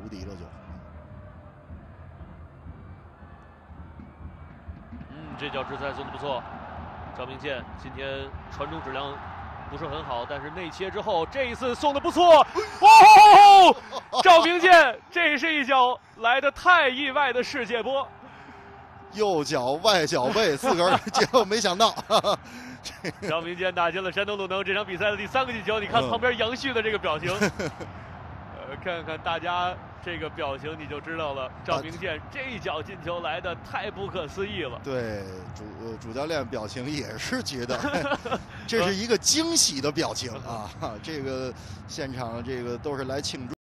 无敌了就。 这脚直塞送的不错，赵明剑今天传中质量不是很好，但是内切之后这一次送的不错。哦，赵明剑，这是一脚来的太意外的世界波。 右脚外脚背自个儿，结果没想到。 赵明剑打进了山东鲁能这场比赛的第3个进球，你看旁边杨旭的这个表情，看看大家这个表情你就知道了，赵明剑这一脚进球来的太不可思议了。 对，主教练表情也是觉得这是一个惊喜的表情啊，这个现场这个都是来庆祝。